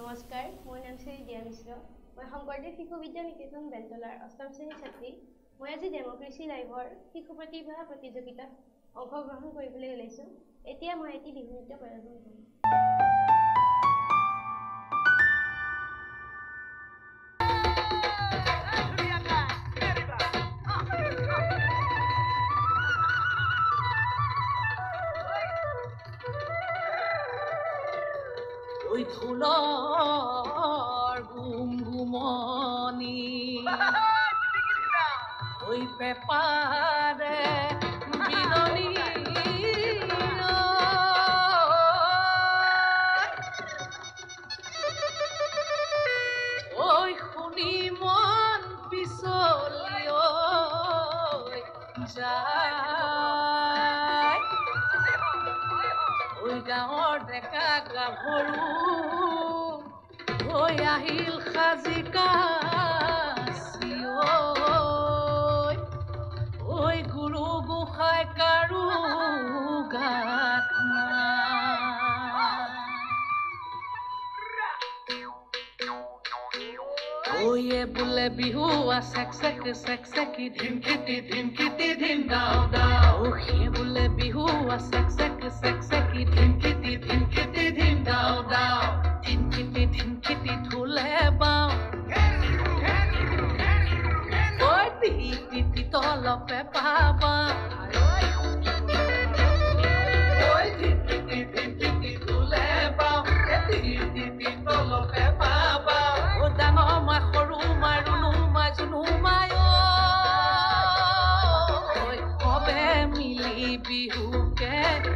নমস্কাৰ, মোৰ নাম শ্ৰী দিয়া মিশ্ৰ। মই শংকৰদেৱ শিশু বিদ্যা নিকেতন বেলতলাৰ ৮ম শ্ৰেণীৰ ছাত্ৰী। মই আজি ডেম'ক্ৰেচি লাইভৰ শিশু প্ৰতিভা প্ৰতিযোগিতাত অংশগ্ৰহণ কৰিবলৈ ওলাইছোঁ। এতিয়া মই এটি বিহু নৃত্য প্ৰদৰ্শন কৰিম। ওই ঢোলৰ গুমগুমনি ওই পেপাৰে বিননি ওই শুনি মন পিছলি যায় ওই গাঁৱৰ ডেকা গাভৰু হৈ আহিল সাজি কাছি ঐ গুৰু গোসাঁই কাৰো গাত ঐয়ে বোলে বিহু চেক চেকি ধিমকিটি ধিম দাও দাও সেই বোলে বিহু চেক চেকি ধিমকিটি ধিম দাও দাও ধিমকিটি ঢোলে বাও ঐ টিটি তলপে পাবা ঐ ধিমকিটি ঢোলে বাও টিটি তলপে পাবা ও ডাঙৰ মাই সৰু মাই ৰুণু মাই জুনু মাই সবে মিলি বিহুকে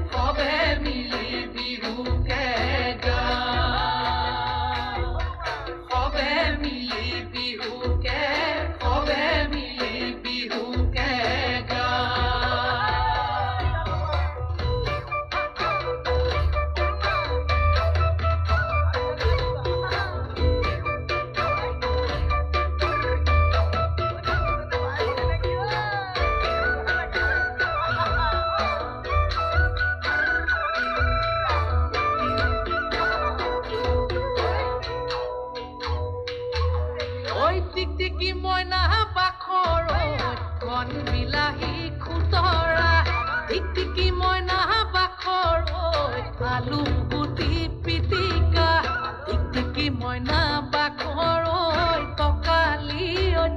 টিকটিকি মইনা বাখৰ ঘন বিলাহী খুতৰা টিকটিকি মইনা বাখৰ আলু গুটি পিটিকা টিকটিকি মইনা বাখৰ টকালি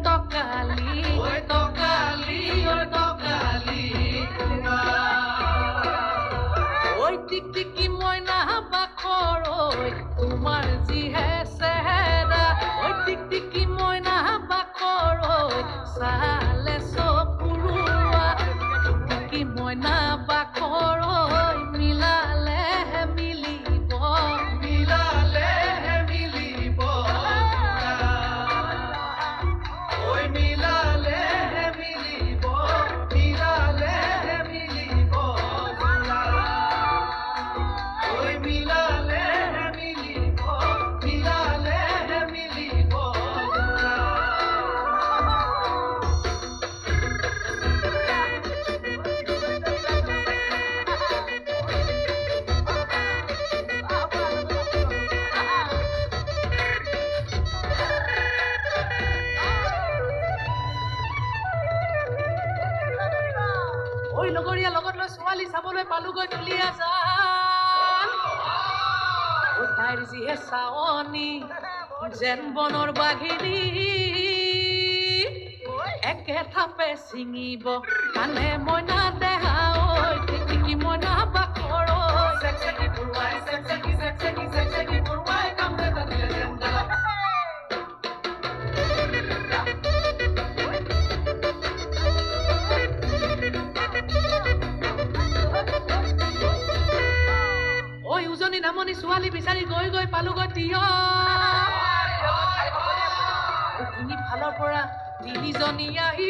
ঐ টিকটিকি মইনা বাখৰ তোমাৰ যিহে চেহেৰা ঐ টিকটিকি মইনা বাখৰ চালে চকুৰুৱা টিকটিকি মইনা বাখৰ মিলালেহে মিলিব ঐ মিলালেহে মিলিব ঐ মিলালেহে মিলিব ঐ লগৰীয়া লগত লৈ ছোৱালী চাবলৈ পালোগৈ তুলিয়া যান ঐ তাইৰ যিহে চাৱনি যেন বনৰ বাঘিনী একে থাপে ছিঙিব কানে মইনা দেহা ঐ টিকটিকি মইনা বাখৰ চেকচেকি পৰুৱাই কামে তাতিলে যেন দাও ঐ উজনি নামনি ছোৱালী বিচাৰি গৈ পালোগৈ তিয় তিনি ফালৰ পৰা তিনিজনী আহি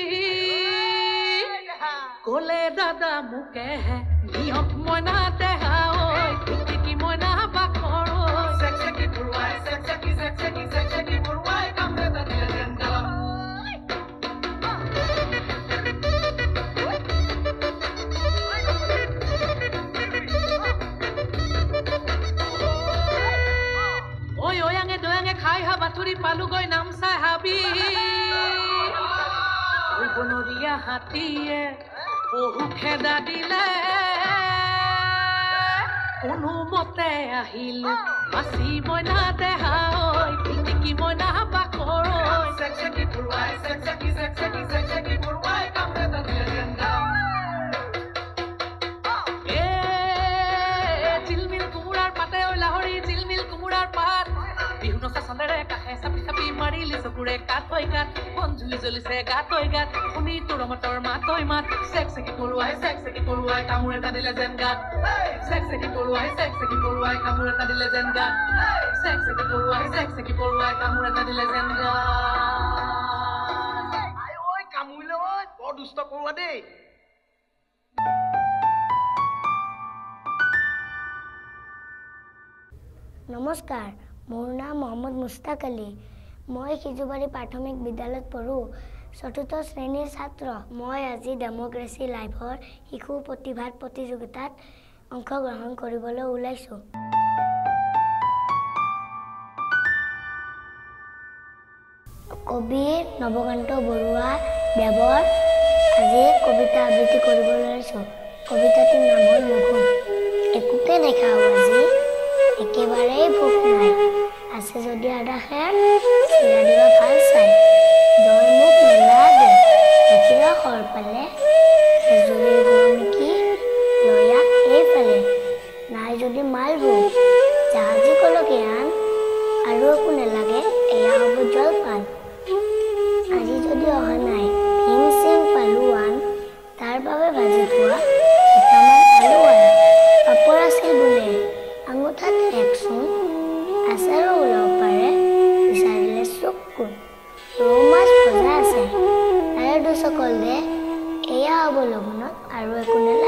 ক'লে দাদা মোকেহে নিয়ক মইনা দেহা ঐ টিকটিকি মইনা বাখৰ চেকচেকি পৰুৱাই কামে তাতিলে যেন দাও ঐ ডাঙে খাই হা বাথুৰি পালোগৈ নাম চাই হাবি ঐ বনৰীয়া হাতীয়ে বহু খেদা দিলে কোনো মতে আহিল বাচি মইনা দেহা ঐ টিকি মইনা বাকৰ চেকচেকি পৰুৱাই চেকচেকি পৰুৱাই কামৰে তাতে জেন্দা জিলমিল কুমুৰাৰ পাতে ঐ লাহৰি জিলমিল কুমুৰাৰ পাত বিহু নচা চন্দেৰে কাষে চাপি চাপি মাৰিলি চকুৰে কাট হৈ গাত বন জুই জ্বলিছে গাত হৈ গাত শুনি তোৰ মতৰ মাত হৈ মাত চেকচেকি পৰুৱাই কামোৰ এটা দিলে যেন গাত চেকচেকি পৰুৱাই কামোৰ এটা দিলে যেন গাত চেকচেকি পৰুৱাই কামোৰ এটা দিলে যেন গাত ঐ কামুৰিলে ঐ বৰ দুষ্ট পৰুৱা দেই নমস্কাৰ মোৰ নাম মোহাম্মদ মুস্তাক আলী মই সিজুবাৰী প্ৰাথমিক বিদ্যালয়ত পঢ়ো চতুৰ্থ শ্ৰেণীৰ ছাত্ৰ মই আজি ডেমক্ৰেসি লাইভৰ শিশু প্ৰতিভাত প্ৰতিযোগিতাত অংশগ্ৰহণ কৰিবলৈ ওলাইছো কবি নৱকান্ত বৰুৱা দেৱৰ আজি কবিতা আবৃত্তি কৰিবলৈ ওলাইছো কবিতাটোৰ নাম হ'ল লঘু একোকে দেখাও আজি একেবাৰেই ভোক নাই আছে যদি আধা খেৰ চিৰা দিবা ভাল চাই দৈ মোক নেলাগে গাখীৰৰ সৰ পালে খেজুৰিৰ গুৰ নেকি লয়া এইফালে নাই যদি মালভোগ জাহাজী কলকে আন আৰু একো নেলাগে এয়া হ'ব জলপান আজি যদি অহা নাই ভীম চিং পালোৱান তাৰ বাবে ভাজি থোৱা দুটামান আলু আন পাপৰ আছিল বোলে আঙুঠাত একচোন আচাৰো ওলাব পাৰে বিচাৰিলে চকুন ৰৌ মাছ ভজা আছে তাৰে দুচকল দে এয়া হ'ব লঘোণত আৰু একো নেলাগে